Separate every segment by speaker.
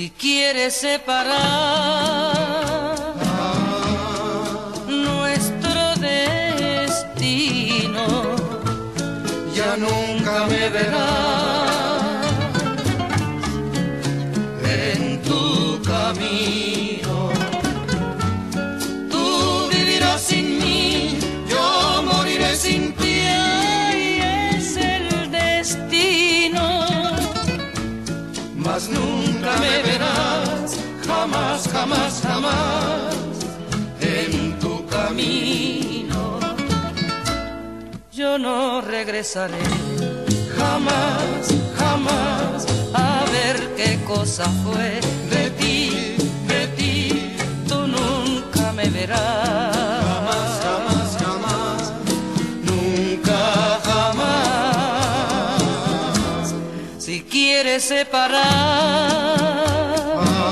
Speaker 1: Si quieres separar nuestro destino,
Speaker 2: ya nunca me verás en tu camino. Tú vivirás sin mí, yo moriré sin ti.
Speaker 1: y es el destino.
Speaker 2: Mas nunca me verás, jamás, jamás, jamás, en tu camino.
Speaker 1: Yo no regresaré
Speaker 2: Jamás, jamás,
Speaker 1: a ver qué cosa fue
Speaker 2: de ti,
Speaker 1: tú nunca me verás.
Speaker 2: jamás, jamás, jamás, nunca jamás.
Speaker 1: Si quieres separar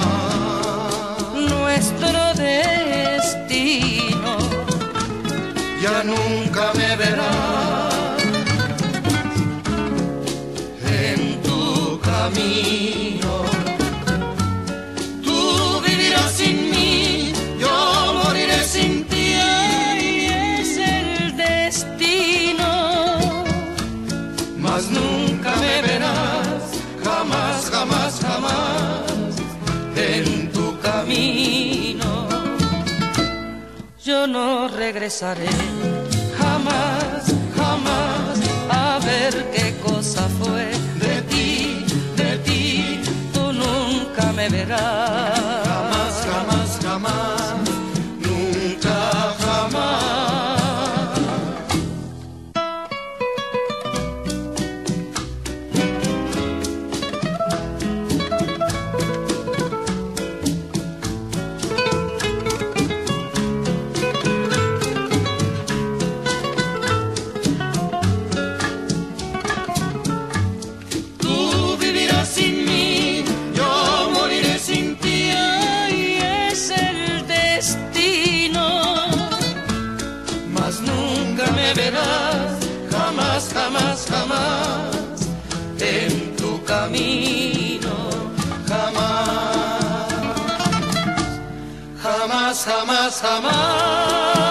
Speaker 1: nuestro destino,
Speaker 2: Ya nunca me verás en tu camino. Tú vivirás sin mí, yo moriré sin ti.
Speaker 1: y es el destino.
Speaker 2: Mas nunca me verás, jamás, jamás, jamás, en tu camino.
Speaker 1: Yo no regresaré jamás, jamás a ver qué cosa fue
Speaker 2: De ti,
Speaker 1: tú nunca me verás.
Speaker 2: jamás, jamás, jamás, nunca jamás. Tú vivirás sin mí, yo moriré sin ti.
Speaker 1: y es el destino.
Speaker 2: Mas nunca me verás, jamás, jamás, jamás, en tu camino. Jamás, jamás, jamás, jamás.